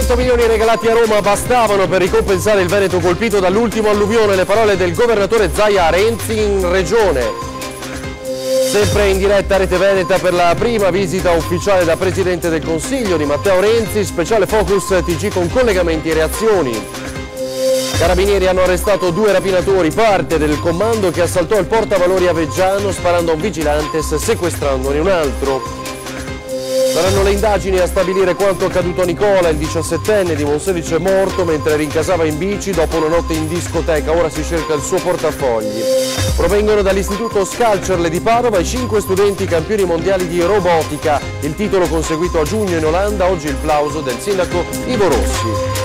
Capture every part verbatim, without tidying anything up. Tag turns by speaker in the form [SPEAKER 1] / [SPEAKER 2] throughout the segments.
[SPEAKER 1] cento milioni regalati a Roma bastavano per ricompensare il Veneto colpito dall'ultimo alluvione, le parole del governatore Zaia a Renzi in regione. Sempre in diretta Rete Veneta per la prima visita ufficiale da Presidente del Consiglio di Matteo Renzi, speciale focus T G con collegamenti e reazioni. Carabinieri hanno arrestato due rapinatori, parte del comando che assaltò il portavalori Aveggiano sparando a un vigilantes sequestrandone un altro. Saranno le indagini a stabilire quanto accaduto a Nicola, il diciassettenne di Monselice morto mentre rincasava in bici dopo una notte in discoteca. Ora si cerca il suo portafogli. Provengono dall'istituto Scalcerle di Padova i cinque studenti campioni mondiali di robotica. Il titolo conseguito a giugno in Olanda, oggi il plauso del sindaco Ivo Rossi.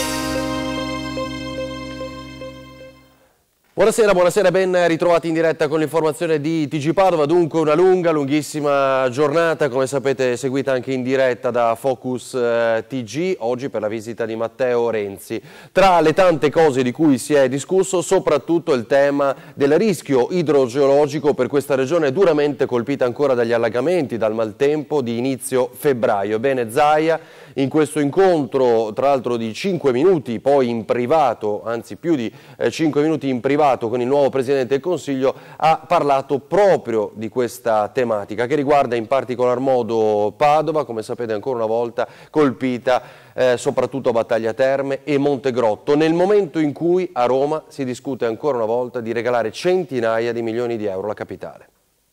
[SPEAKER 1] Buonasera, buonasera, ben ritrovati in diretta con l'informazione di T G Padova. Dunque una lunga, lunghissima giornata, come sapete seguita anche in diretta da Focus eh, T G, oggi per la visita di Matteo Renzi. Tra le tante cose di cui si è discusso, soprattutto il tema del rischio idrogeologico per questa regione duramente colpita ancora dagli allagamenti, dal maltempo di inizio febbraio. Bene, Zaia in questo incontro, tra l'altro di cinque minuti, poi in privato, anzi più di eh, cinque minuti in privato, con il nuovo Presidente del Consiglio, ha parlato proprio di questa tematica che riguarda in particolar modo Padova, come sapete ancora una volta colpita eh, soprattutto Battaglia Terme e Montegrotto, nel momento in cui a Roma si discute ancora una volta di regalare centinaia di milioni di euro alla capitale.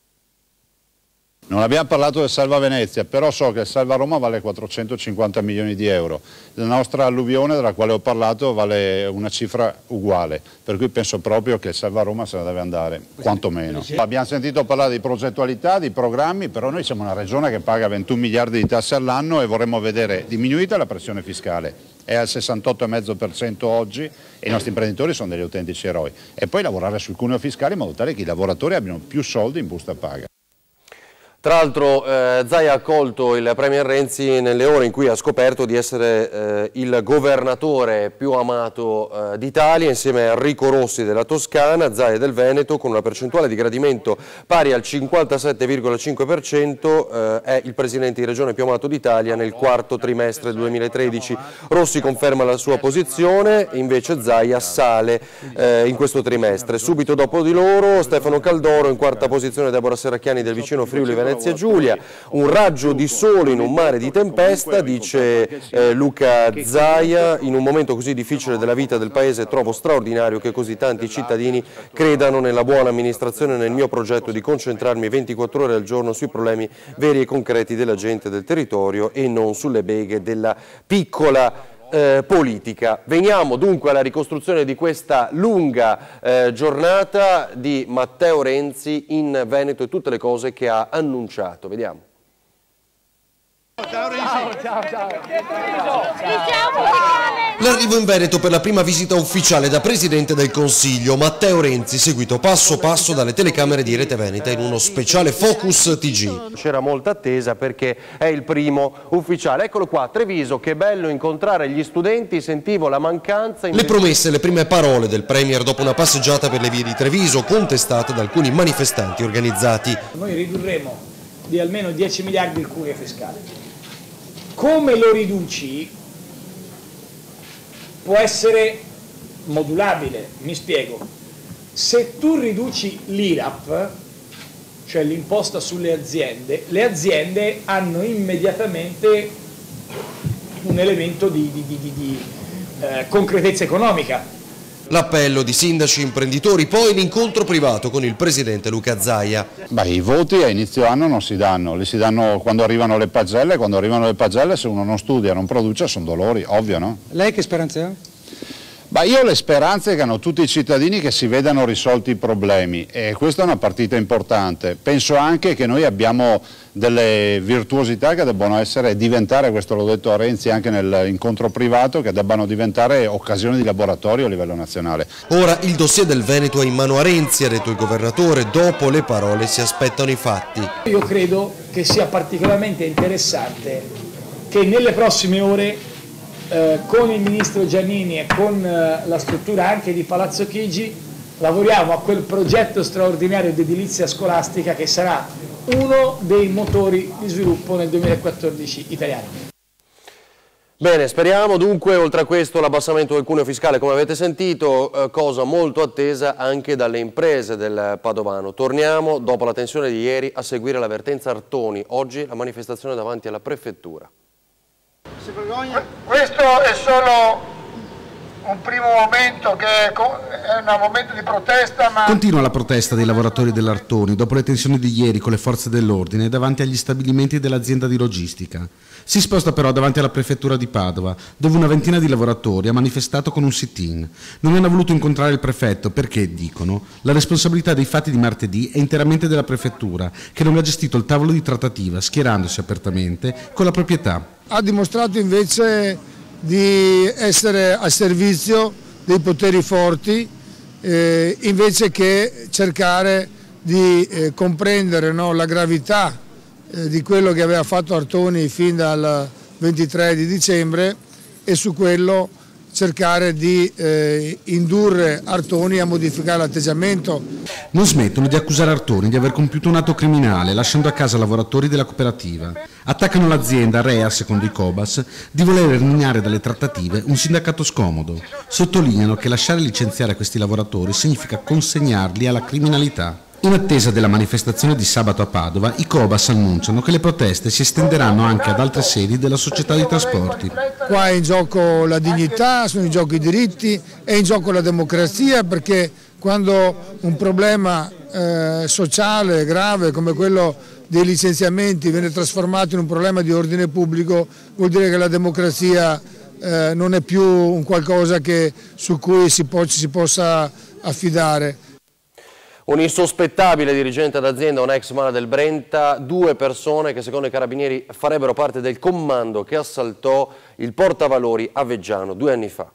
[SPEAKER 2] Non abbiamo parlato del Salva Venezia, però so che il Salva Roma vale quattrocentocinquanta milioni di euro. La nostra alluvione, della quale ho parlato, vale una cifra uguale, per cui penso proprio che il Salva Roma se ne deve andare, quantomeno. Abbiamo sentito parlare di progettualità, di programmi, però noi siamo una regione che paga ventuno miliardi di tasse all'anno e vorremmo vedere diminuita la pressione fiscale. È al sessantotto virgola cinque per cento oggi e i nostri imprenditori sono degli autentici eroi. E poi lavorare sul cuneo fiscale in modo tale che i lavoratori abbiano più soldi in busta paga.
[SPEAKER 1] Tra l'altro eh, Zaia ha accolto il Premier Renzi nelle ore in cui ha scoperto di essere eh, il governatore più amato eh, d'Italia, insieme a Enrico Rossi della Toscana, Zaia del Veneto, con una percentuale di gradimento pari al cinquantasette virgola cinque per cento, eh, è il Presidente di Regione più amato d'Italia nel quarto trimestre duemilatredici. Rossi conferma la sua posizione, invece Zaia sale eh, in questo trimestre. Subito dopo di loro Stefano Caldoro, in quarta posizione Deborah Serracchiani del vicino Friuli Venezia Giulia. Un raggio di sole in un mare di tempesta, dice eh, Luca Zaia. In un momento così difficile della vita del Paese trovo straordinario che così tanti cittadini credano nella buona amministrazione e nel mio progetto di concentrarmi ventiquattro ore al giorno sui problemi veri e concreti della gente del territorio e non sulle beghe della piccola Eh, politica. Veniamo dunque alla ricostruzione di questa lunga eh, giornata di Matteo Renzi in Veneto e tutte le cose che ha annunciato. Vediamo.
[SPEAKER 3] Ciao, ciao, ciao, ciao.
[SPEAKER 1] L'arrivo in Veneto per la prima visita ufficiale da Presidente del Consiglio, Matteo Renzi, seguito passo passo dalle telecamere di Rete Veneta in uno speciale Focus T G. C'era molta attesa perché è il primo ufficiale. Eccolo qua, Treviso, che bello incontrare gli studenti, sentivo la mancanza. Le promesse, le prime parole del Premier dopo una passeggiata per le vie di Treviso, contestate da alcuni manifestanti organizzati.
[SPEAKER 3] Noi ridurremo di almeno dieci miliardi il cuneo fiscale. Come lo riduci può essere modulabile, mi spiego. Se tu riduci l'I R A P, cioè l'imposta sulle aziende, le aziende hanno immediatamente un elemento di, di, di, di, di eh, concretezza economica.
[SPEAKER 1] L'appello di sindaci e imprenditori, poi l'incontro privato con il Presidente Luca Zaia.
[SPEAKER 2] Beh, i voti a inizio anno non si danno, li si danno quando arrivano le pagelle, quando arrivano le pagelle se uno non studia, non produce, sono dolori, ovvio, no?
[SPEAKER 3] Lei che speranze ha?
[SPEAKER 2] Beh, io ho le speranze che hanno tutti i cittadini che si vedano risolti i problemi e questa è una partita importante. Penso anche che noi abbiamo delle virtuosità che debbano essere, diventare, questo l'ho detto a Renzi anche nell'incontro privato, che debbano diventare occasioni di laboratorio a livello nazionale.
[SPEAKER 1] Ora il dossier del Veneto è in mano a Renzi, ha detto il governatore, dopo le parole si aspettano i fatti.
[SPEAKER 3] Io credo che sia particolarmente interessante che nelle prossime ore Eh, con il ministro Giannini e con eh, la struttura anche di Palazzo Chigi lavoriamo a quel progetto straordinario di edilizia scolastica che sarà uno dei motori di sviluppo nel duemilaquattordici italiano.
[SPEAKER 1] Bene, speriamo dunque, oltre a questo, l'abbassamento del cuneo fiscale, come avete sentito, eh, cosa molto attesa anche dalle imprese del Padovano. Torniamo, dopo la tensione di ieri, a seguire la vertenza Artoni. Oggi la manifestazione davanti alla prefettura.
[SPEAKER 4] Si vergogna? Questo è solo un primo momento, che è un momento di protesta, ma...
[SPEAKER 5] Continua la protesta dei lavoratori dell'Artoni dopo le tensioni di ieri con le forze dell'ordine davanti agli stabilimenti dell'azienda di logistica. Si sposta però davanti alla prefettura di Padova, dove una ventina di lavoratori ha manifestato con un sit-in. Non hanno voluto incontrare il prefetto perché, dicono, la responsabilità dei fatti di martedì è interamente della prefettura, che non ha gestito il tavolo di trattativa, schierandosi apertamente con la proprietà.
[SPEAKER 6] Ha dimostrato invece di essere a servizio dei poteri forti, eh, invece che cercare di eh, comprendere, no, la gravità eh, di quello che aveva fatto Artoni fin dal ventitré di dicembre e su quello cercare di eh, indurre Artoni a modificare l'atteggiamento.
[SPEAKER 5] Non smettono di accusare Artoni di aver compiuto un atto criminale, lasciando a casa lavoratori della cooperativa. Attaccano l'azienda, rea, secondo i Cobas, di voler eliminare dalle trattative un sindacato scomodo. Sottolineano che lasciare licenziare questi lavoratori significa consegnarli alla criminalità. In attesa della manifestazione di sabato a Padova, i Cobas annunciano che le proteste si estenderanno anche ad altre sedi della società di trasporti.
[SPEAKER 6] Qua è in gioco la dignità, sono in gioco i diritti, è in gioco la democrazia, perché quando un problema eh, sociale grave come quello dei licenziamenti viene trasformato in un problema di ordine pubblico, vuol dire che la democrazia eh, non è più un qualcosa che, su cui si, po- ci si possa affidare.
[SPEAKER 1] Un insospettabile dirigente d'azienda, un ex mala del Brenta, due persone che secondo i carabinieri farebbero parte del comando che assaltò il portavalori a Veggiano due anni fa.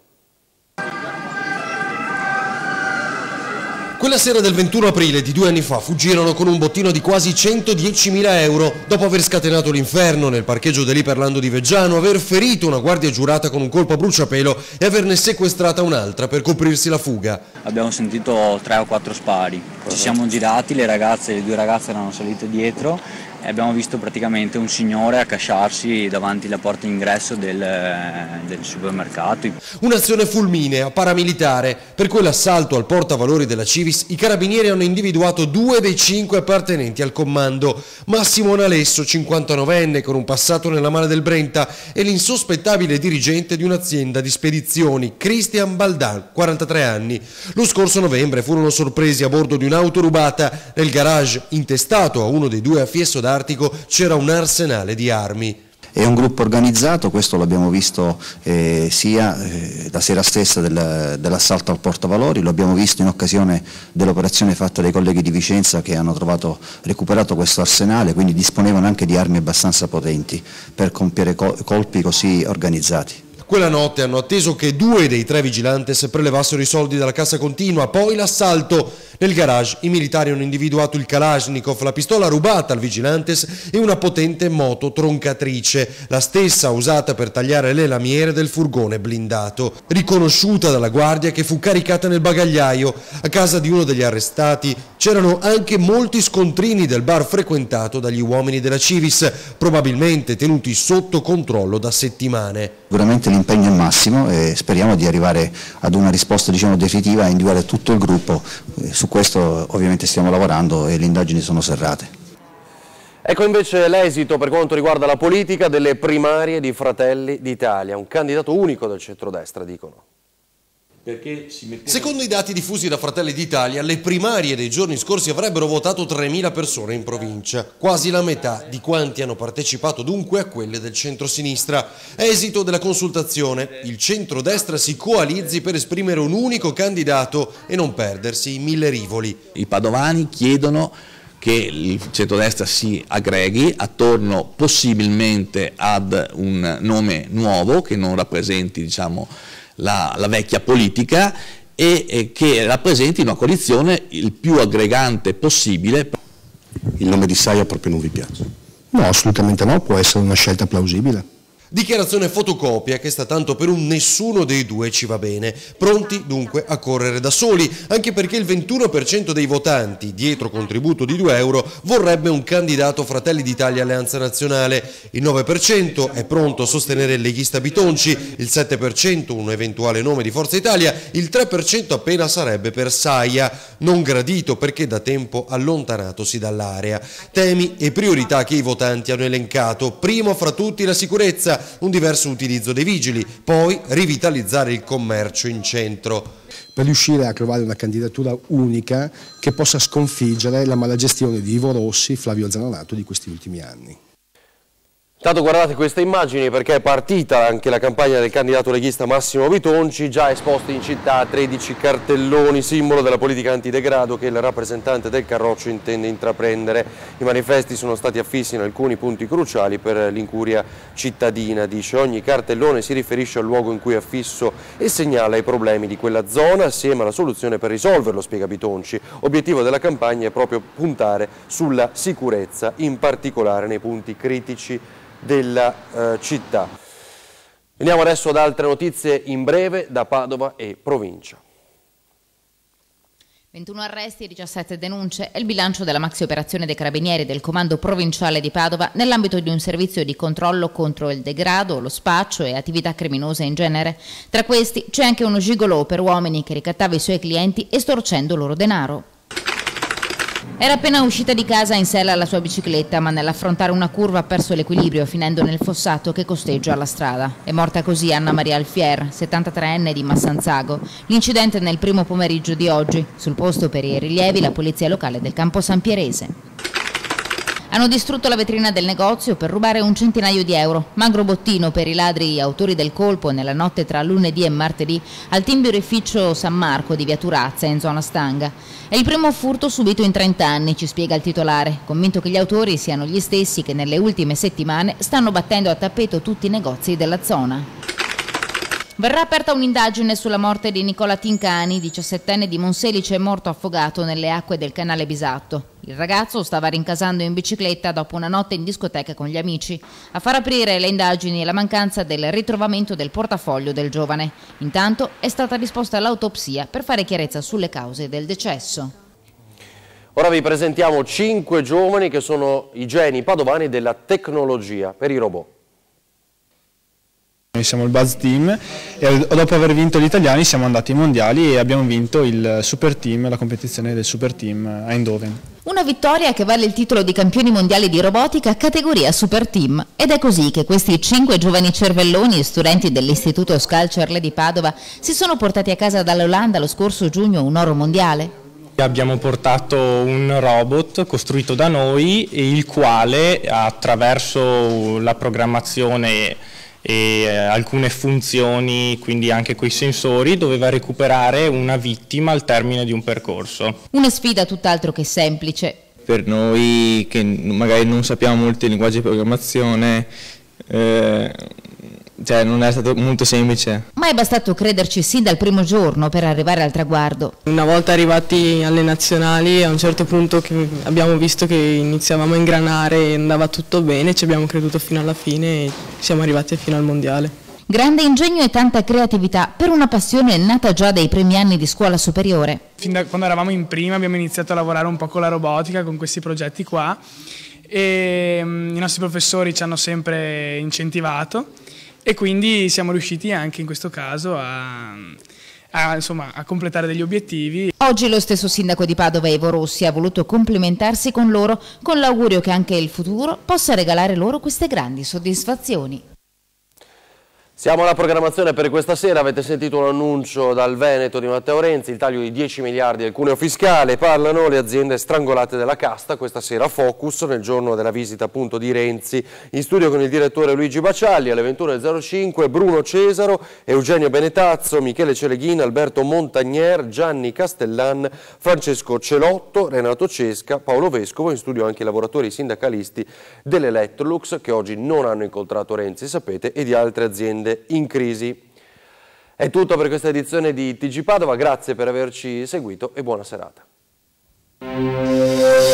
[SPEAKER 1] Quella sera del ventuno aprile di due anni fa fuggirono con un bottino di quasi centodiecimila euro dopo aver scatenato l'inferno nel parcheggio dell'Iperlando di Veggiano, aver ferito una guardia giurata con un colpo a bruciapelo e averne sequestrata un'altra per coprirsi la fuga.
[SPEAKER 7] Abbiamo sentito tre o quattro spari, ci siamo girati, le ragazze, le due ragazze erano salite dietro e abbiamo visto praticamente un signore accasciarsi davanti alla porta d'ingresso del, del supermercato.
[SPEAKER 1] Un'azione fulminea, paramilitare. Per quell'assalto al portavalori della Civis i carabinieri hanno individuato due dei cinque appartenenti al comando. Massimo Nalesso, cinquantanovenne con un passato nella mala del Brenta, e l'insospettabile dirigente di un'azienda di spedizioni, Christian Baldan, quarantatré anni. Lo scorso novembre furono sorpresi a bordo di un'auto rubata. Nel garage, intestato a uno dei due a Fiesso d'Artico, c'era un arsenale di armi.
[SPEAKER 8] È un gruppo organizzato, questo l'abbiamo visto eh, sia eh, la sera stessa del, dell'assalto al portavalori, lo abbiamo visto in occasione dell'operazione fatta dai colleghi di Vicenza che hanno trovato, recuperato questo arsenale, quindi disponevano anche di armi abbastanza potenti per compiere col- colpi così organizzati.
[SPEAKER 1] Quella notte hanno atteso che due dei tre vigilantes prelevassero i soldi dalla cassa continua, poi l'assalto. Nel garage i militari hanno individuato il Kalashnikov, la pistola rubata al vigilantes e una potente moto troncatrice, la stessa usata per tagliare le lamiere del furgone blindato, riconosciuta dalla guardia che fu caricata nel bagagliaio. A casa di uno degli arrestati c'erano anche molti scontrini del bar frequentato dagli uomini della Civis, probabilmente tenuti sotto controllo da settimane.
[SPEAKER 8] Sicuramente l'impegno è massimo e speriamo di arrivare ad una risposta, diciamo, definitiva e individuare tutto il gruppo. Su questo ovviamente stiamo lavorando e le indagini sono serrate.
[SPEAKER 1] Ecco invece l'esito per quanto riguarda la politica delle primarie di Fratelli d'Italia, un candidato unico del centrodestra, dicono. Perché si metteva... Secondo i dati diffusi da Fratelli d'Italia, le primarie dei giorni scorsi avrebbero votato tremila persone in provincia, quasi la metà di quanti hanno partecipato dunque a quelle del centro-sinistra. Esito della consultazione: il centrodestra si coalizzi per esprimere un unico candidato e non perdersi in mille rivoli.
[SPEAKER 9] I padovani chiedono che il centrodestra si aggreghi attorno possibilmente ad un nome nuovo che non rappresenti, diciamo, La, la vecchia politica e, e che rappresenti una coalizione il più aggregante possibile.
[SPEAKER 10] Il nome di Saia proprio non vi piace? No, assolutamente no, può essere una scelta plausibile.
[SPEAKER 1] Dichiarazione fotocopia che sta tanto per un nessuno dei due ci va bene, pronti dunque a correre da soli, anche perché il ventuno per cento dei votanti, dietro contributo di due euro, vorrebbe un candidato Fratelli d'Italia Alleanza Nazionale, il nove per cento è pronto a sostenere il leghista Bitonci, il sette per cento un eventuale nome di Forza Italia, il tre per cento appena sarebbe per Saia, non gradito perché da tempo allontanatosi dall'area. Temi e priorità che i votanti hanno elencato, primo fra tutti la sicurezza, un diverso utilizzo dei vigili, poi rivitalizzare il commercio in centro.
[SPEAKER 10] Per riuscire a trovare una candidatura unica che possa sconfiggere la malagestione di Ivo Rossi, Flavio Zanonato di questi ultimi anni.
[SPEAKER 1] Intanto guardate queste immagini perché è partita anche la campagna del candidato leghista Massimo Bitonci, già esposti in città tredici cartelloni, simbolo della politica antidegrado che il rappresentante del Carroccio intende intraprendere. I manifesti sono stati affissi in alcuni punti cruciali per l'incuria cittadina, dice. Ogni cartellone si riferisce al luogo in cui è affisso e segnala i problemi di quella zona assieme alla soluzione per risolverlo, spiega Bitonci. Obiettivo della campagna è proprio puntare sulla sicurezza, in particolare nei punti critici della eh, città. Veniamo adesso ad altre notizie in breve da Padova e provincia.
[SPEAKER 11] ventuno arresti e diciassette denunce è il bilancio della maxi operazione dei carabinieri del comando provinciale di Padova nell'ambito di un servizio di controllo contro il degrado, lo spaccio e attività criminose in genere. Tra questi c'è anche uno gigolò per uomini che ricattava i suoi clienti estorcendo loro denaro. Era appena uscita di casa in sella alla sua bicicletta, ma nell'affrontare una curva ha perso l'equilibrio finendo nel fossato che costeggia la strada. È morta così Anna Maria Alfier, settantatreenne di Massanzago. L'incidente nel primo pomeriggio di oggi. Sul posto per i rilievi la polizia locale del Campo San Pierese. Hanno distrutto la vetrina del negozio per rubare un centinaio di euro. Magro bottino per i ladri autori del colpo nella notte tra lunedì e martedì al timberificio San Marco di Via Turazza in zona Stanga. È il primo furto subito in trenta anni, ci spiega il titolare, convinto che gli autori siano gli stessi che nelle ultime settimane stanno battendo a tappeto tutti i negozi della zona. Verrà aperta un'indagine sulla morte di Nicola Tincani, diciassettenne di Monselice, morto affogato nelle acque del canale Bisatto. Il ragazzo stava rincasando in bicicletta dopo una notte in discoteca con gli amici. A far aprire le indagini è la mancanza del ritrovamento del portafoglio del giovane. Intanto è stata disposta l'autopsia per fare chiarezza sulle cause del decesso.
[SPEAKER 1] Ora vi presentiamo cinque giovani che sono i geni padovani della tecnologia per i robot.
[SPEAKER 12] Noi siamo il Buzz Team e dopo aver vinto gli italiani siamo andati ai mondiali e abbiamo vinto il Super Team, la competizione del Super Team a Eindhoven.
[SPEAKER 11] Una vittoria che vale il titolo di campioni mondiali di robotica categoria Super Team. Ed è così che questi cinque giovani cervelloni, studenti dell'Istituto Scalcerle di Padova, si sono portati a casa dall'Olanda lo scorso giugno un oro mondiale.
[SPEAKER 13] Abbiamo portato un robot costruito da noi, il quale attraverso la programmazione e alcune funzioni, quindi anche coi sensori, doveva recuperare una vittima al termine di un percorso.
[SPEAKER 11] Una sfida tutt'altro che semplice.
[SPEAKER 14] Per noi che magari non sappiamo molto il linguaggio di programmazione, eh, cioè non è stato molto semplice.
[SPEAKER 11] Ma è bastato crederci sin dal primo giorno per arrivare al traguardo.
[SPEAKER 15] Una volta arrivati alle nazionali, a un certo punto che abbiamo visto che iniziavamo a ingranare e andava tutto bene, ci abbiamo creduto fino alla fine e siamo arrivati fino al mondiale.
[SPEAKER 11] Grande ingegno e tanta creatività per una passione nata già dai primi anni di scuola superiore.
[SPEAKER 16] Fin da quando eravamo in prima abbiamo iniziato a lavorare un po' con la robotica, con questi progetti qua, e i nostri professori ci hanno sempre incentivato. E quindi siamo riusciti anche in questo caso a, a, insomma, a completare degli obiettivi.
[SPEAKER 11] Oggi lo stesso sindaco di Padova, Ivo Rossi, ha voluto complimentarsi con loro con l'augurio che anche il futuro possa regalare loro queste grandi soddisfazioni.
[SPEAKER 1] Siamo alla programmazione per questa sera, avete sentito un annuncio dal Veneto di Matteo Renzi, il taglio di dieci miliardi del cuneo fiscale, parlano le aziende strangolate dalla casta, questa sera Focus nel giorno della visita appunto di Renzi, in studio con il direttore Luigi Bacialli, alle ventuno e zero cinque Bruno Cesaro, Eugenio Benetazzo, Michele Celeghina, Alberto Montagnier, Gianni Castellan, Francesco Celotto, Renato Cesca, Paolo Vescovo, in studio anche i lavoratori sindacalisti dell'Electrolux che oggi non hanno incontrato Renzi, sapete, e di altre aziende in crisi. È tutto per questa edizione di T G Padova, grazie per averci seguito e buona serata.